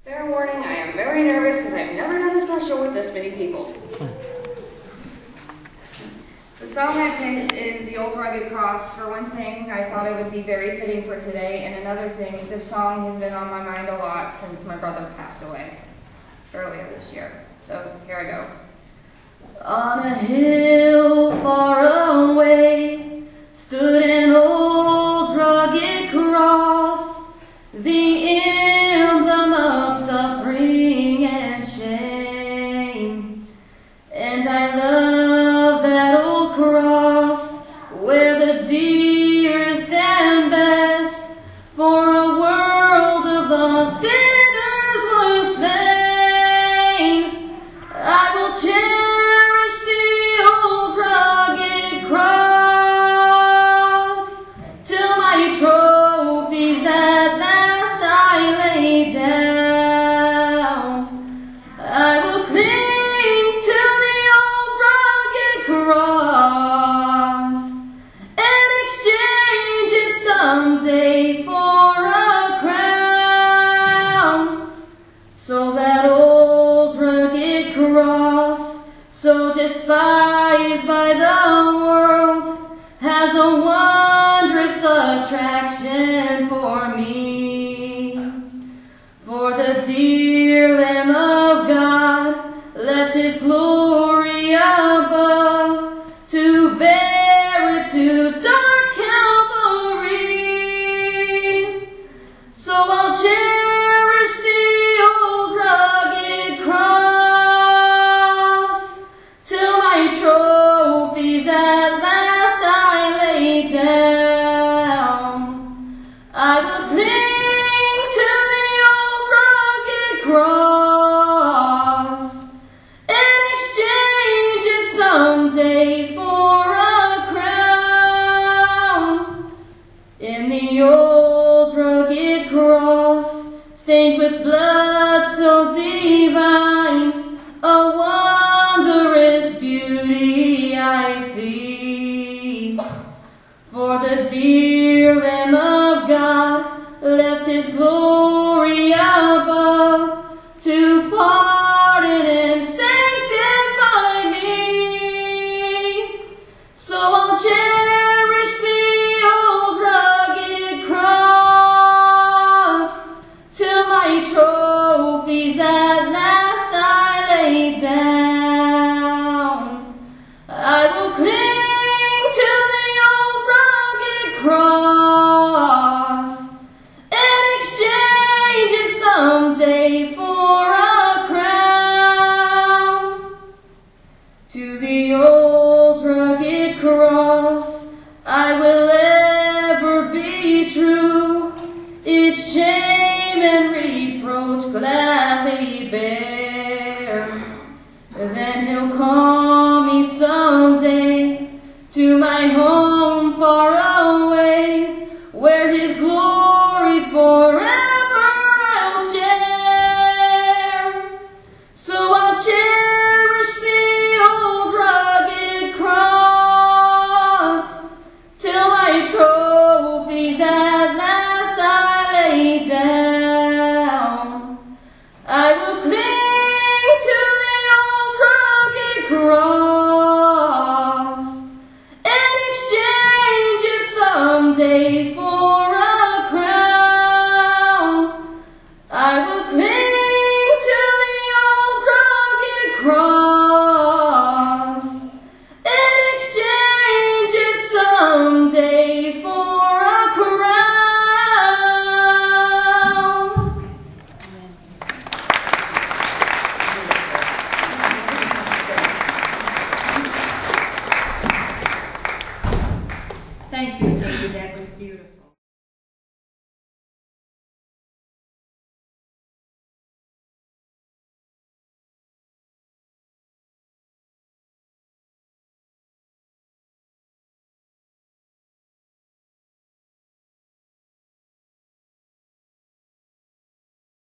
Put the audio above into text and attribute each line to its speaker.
Speaker 1: Fair warning, I am very nervous because I've never done a special with this many people. The song I picked is The Old Rugged Cross. For one thing, I thought it would be very fitting for today, and another thing, this song has been on my mind a lot since my brother passed away earlier this year. So here I go. On a hill far away stood an old rugged cross, the emblem of suffering and shame. And I love that old cross where the dearest and best for a world of lost sinners was slain. I will cherish the old rugged cross till my trophies at last I lay down. I will cling to the old rugged cross and exchange it someday for a crown. So that old rugged cross, so despised by the world, has a wondrous attraction for me. For the dear Lamb of God left his glory above to bear it to dark Calvary. So I'll cherish the old rugged cross till my trophies at last I lay down. I will cling to the old rugged cross and exchange it someday for a crown. In the old rugged cross, stained with blood so divine, a wondrous beauty I see. For the dear Lamb of God left his glory above to pardon and sanctify me. So I'll cherish the old rugged cross till my trophies at last I lay down. I will cling to the old rugged cross and exchange it someday for a crown. To the old rugged cross I will ever be true, its shame and reproach gladly bear. Then he'll call me someday to my home